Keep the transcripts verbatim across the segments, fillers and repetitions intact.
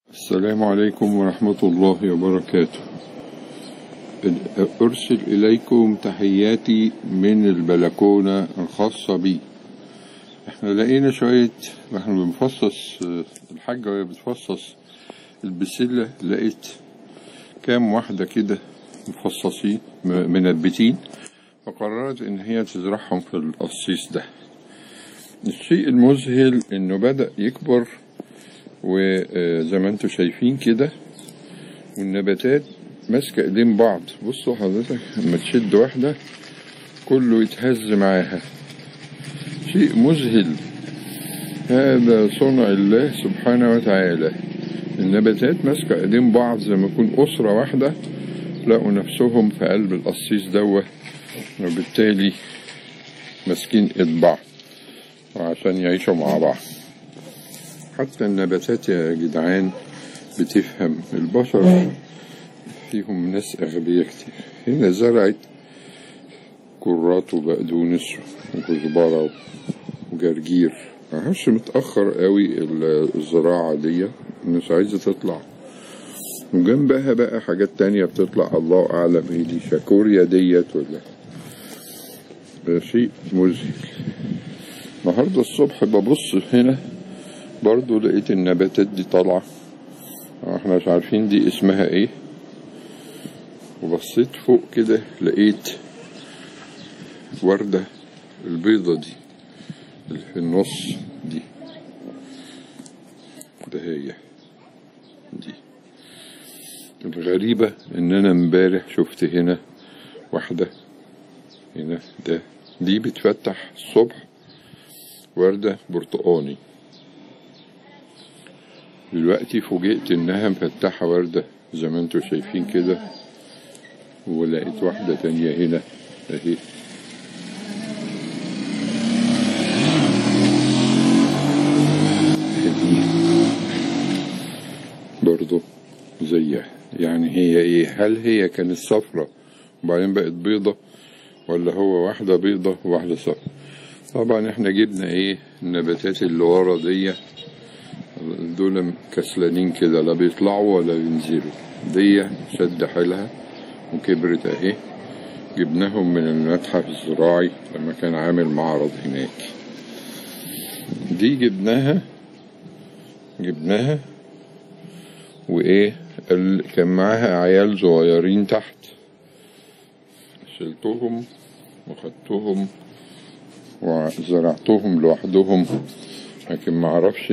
السلام عليكم ورحمة الله وبركاته. أرسل إليكم تحياتي من البلكونة الخاصة بي. احنا لقينا شوية واحنا بنفصص الحاجة وهي بتفصص البسلة، لقيت كام واحدة كده مفصصين منبتين، فقررت ان هي تزرعهم في القصيص ده. الشيء المذهل انه بدأ يكبر، وزي ما انتوا شايفين كده، والنباتات ماسكة ايدين بعض. بصوا حضرتك لما تشد واحدة كله يتهز معاها، شيء مذهل. هذا صنع الله سبحانه وتعالى. النباتات ماسكة ايدين بعض زي ما يكون أسرة واحدة، لقوا نفسهم في قلب القصيص دوه، وبالتالي ماسكين ايد بعض وعشان يعيشوا مع بعض. حتى النباتات يا جدعان بتفهم، البشر فيهم ناس أغبياء كتير. هنا زرعت كرات وبقدونس وكزبرة وجرجير، معرفش متأخر قوي الزراعة دي، الناس عايزة تطلع، وجنبها بقى حاجات تانية بتطلع الله أعلم ايه دي، شاكوريا ديت ولا شيء مذهل. النهاردة الصبح ببص هنا برضو لقيت النباتات دي طالعة، احنا مش عارفين دي اسمها ايه، وبصيت فوق كده لقيت وردة البيضة دي اللي في النص دي، ده هي دي. الغريبة ان انا امبارح شفت هنا واحدة هنا، ده دي بتفتح الصبح وردة برتقاني، دلوقتي فوجئت انها مفتحة وردة زي ما انتوا شايفين كده. ولقيت واحدة تانية هنا اهي، برضو زيها. يعني هي ايه، هل هي كانت صفرة وبعدين بقت بيضة، ولا هو واحدة بيضة وواحدة صفرة؟ طبعا احنا جبنا ايه النباتات اللي ورا دي، دول كسلانين كده، لا بيطلعوا ولا بينزلوا. دي شد حيلها وكبرت اهي، جبناهم من المتحف الزراعي لما كان عامل معرض هناك. دي جبناها جبناها وايه، كان معاها عيال صغيرين تحت، شلتهم وخدتهم وزرعتهم لوحدهم، لكن معرفش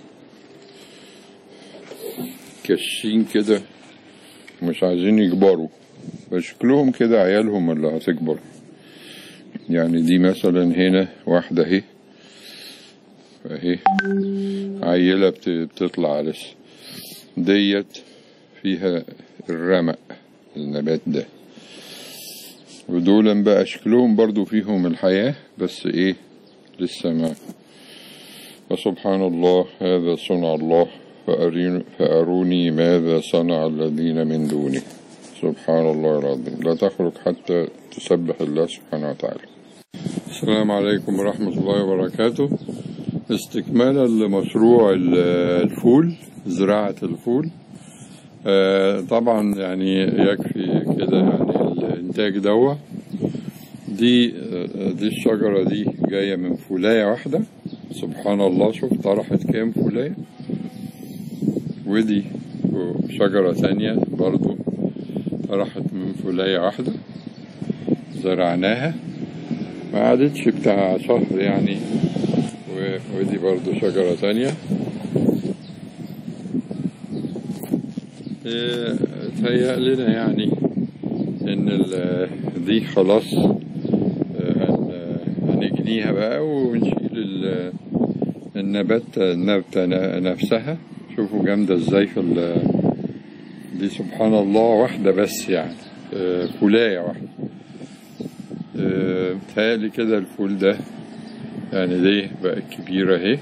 كشين كده مش عايزين يكبروا، فشكلهم كده عيالهم اللي هتكبر. يعني دي مثلا هنا واحدة اهي اهي عيلة بتطلع لسه، ديت فيها الرمق النبات ده، ودولا بقى شكلهم برضو فيهم الحياة، بس ايه لسه ما. فسبحان الله، هذا صنع الله، فأروني ماذا صنع الذين من دونه. سبحان الله العظيم، لا تخرج حتى تسبح الله سبحانه وتعالى. السلام عليكم ورحمة الله وبركاته. استكمالا لمشروع الفول، زراعة الفول. آه طبعا يعني يكفي كده يعني الانتاج دوا. دي دي الشجرة دي جاية من فولاية واحدة، سبحان الله، شوف طرحت كام فولاية. ودي شجرة تانية برضو طرحت من فولاية واحدة، زرعناها ما عادتش بتاع شهر يعني. ودي برضو شجرة تانية. تهيأ لنا يعني ان دي خلاص هنجنيها بقى ونشيل النبات النبتة نفسها. شوفوا جامدة ازاي في دي، سبحان الله، واحدة بس يعني فولاية واحدة. متهيألي كده الفول ده يعني دي بقى كبيرة اهي،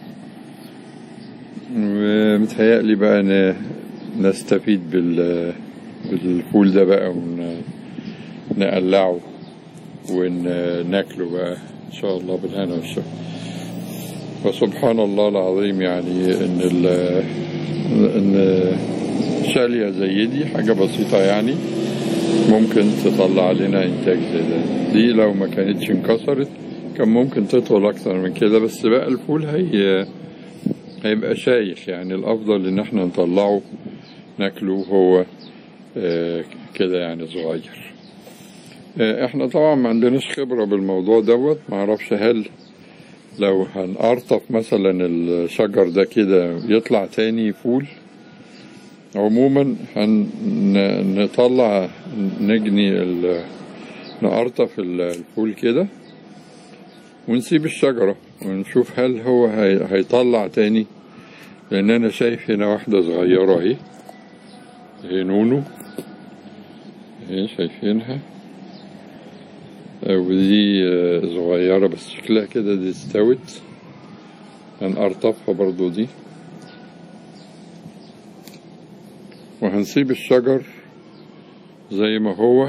ومتهيألي بقى نستفيد بالفول ده بقى ونقلعه وناكله بقى ان شاء الله بالهنا والشفا. فسبحان الله العظيم، يعني ان إن شالية زي دي حاجة بسيطة يعني ممكن تطلع لنا إنتاج زي ده. دي لو ما كانتش انكسرت كان ممكن تطول أكتر من كده، بس بقى الفول هي هيبقى شايخ. يعني الأفضل إن احنا نطلعه ناكله هو آه كده يعني صغير. آه احنا طبعا ما عندناش خبرة بالموضوع دوت. معرفش هل لو هنقرطف مثلا الشجر ده كده يطلع تاني فول. عموما هنطلع نجني نقرطف الفول كده ونسيب الشجرة ونشوف هل هو هيطلع تاني، لأن أنا شايف هنا واحدة صغيرة اهي، اهي نونو اهي شايفينها، ودي صغيرة بس شكلها كده دي استوت. هنقرطفها برضو دي، وهنسيب الشجر زي ما هو.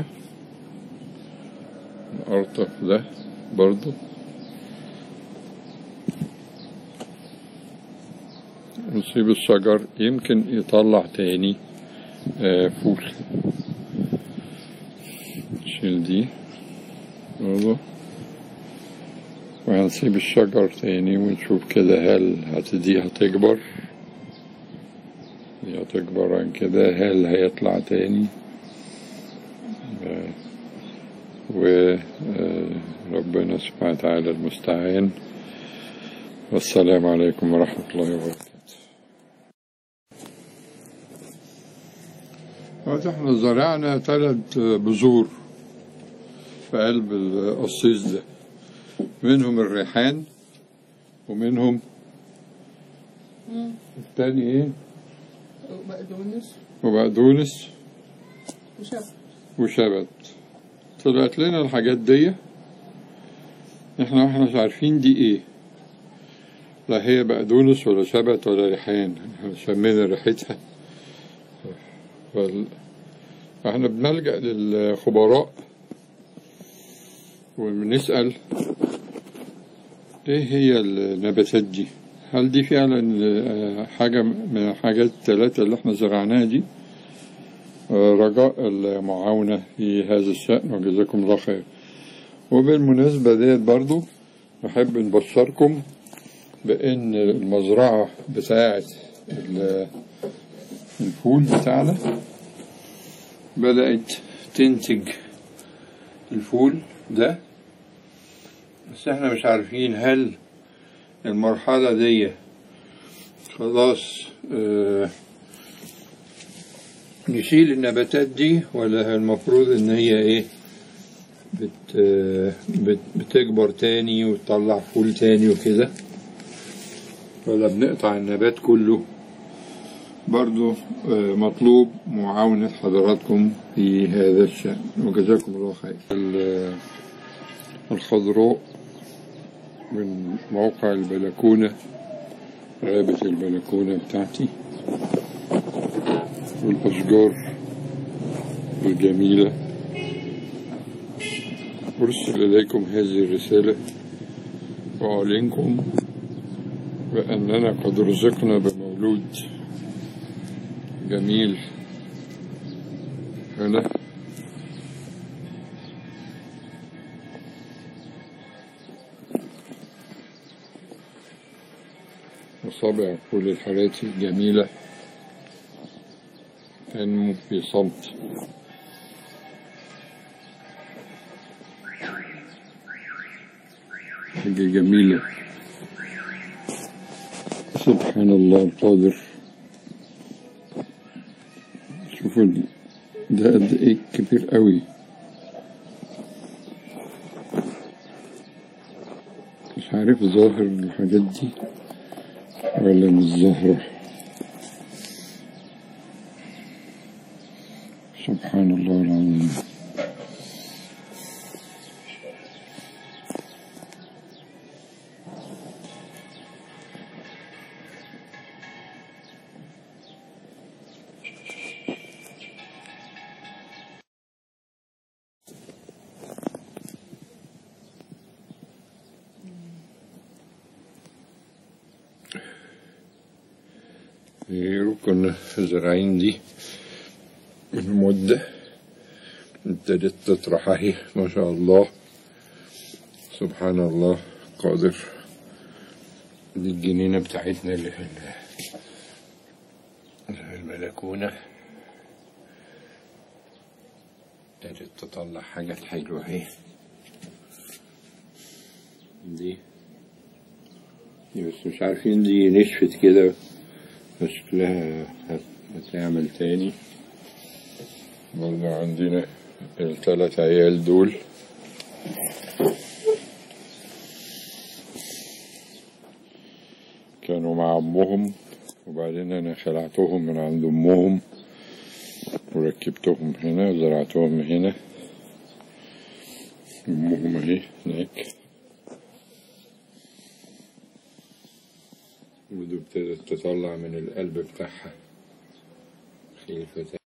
نقرطف ده برضو، ونسيب الشجر يمكن يطلع تاني آه فول. نشيل دي برضو، وهنسيب الشجر تاني ونشوف كده هل هتدي هتكبر. دي هتكبر عن كده، هل هيطلع تاني؟ آه وربنا سبحانه وتعالى المستعان. والسلام عليكم ورحمة الله وبركاته. احنا زرعنا ثلاث بذور في قلب القصيص ده، منهم الريحان ومنهم التاني ايه؟ وبقدونس وبقدونس وشبت وشبت. طلعت لنا الحاجات دي احنا احنا مش عارفين دي ايه، لا هي بقدونس ولا شبت ولا ريحان، شمينا ريحتها. فاحنا بنلجأ للخبراء وبنسأل ايه هي النباتات دي، هل دي فعلا حاجة من الحاجات الثلاثة اللي احنا زرعناها دي؟ رجاء المعاونة في هذا الشأن وجزاكم الله خير. وبالمناسبة ديت برضو نحب نبشركم بأن المزرعة بتاعة الفول بتاعنا بدأت تنتج الفول ده، بس احنا مش عارفين هل المرحلة دي خلاص اه نشيل النباتات دي، ولا المفروض ان هي ايه بت بت بتكبر تاني وتطلع فول تاني وكده، ولا بنقطع النبات كله؟ برضو مطلوب معاونة حضراتكم في هذا الشأن وجزاكم الله خير. الخضراء من موقع البلكونة، غابة البلكونة بتاعتي، والأشجار الجميلة. أرسل إليكم هذه الرسالة وأعلنكم بأننا قد رزقنا بمولود جميل هنا. أصابع فول الحراتي الجميلة تنمو في صمت. حاجة جميلة، سبحان الله القادر. شوفوا ده قد ايه كبير قوي، مش عارف ظاهر الحاجات دي ولا مش ظاهرة. سبحان الله العظيم. كنا زارعين دي من مدة، ابتدت تطرح اهي ما شاء الله، سبحان الله قادر. دي الجنينة بتاعتنا اللي في البلكونة، ابتدت تطلع حاجات حلوة اهي. دي دي بس مش عارفين دي نشفت كده، شكلها هتعمل تاني. برضه عندنا الثلاث عيال دول كانوا مع أمهم، وبعدين أنا خلعتهم من عند أمهم وركبتهم هنا وزرعتهم هنا. أمهم أهي هناك، ودي ابتدت تطلع من القلب بتاعها خلفة.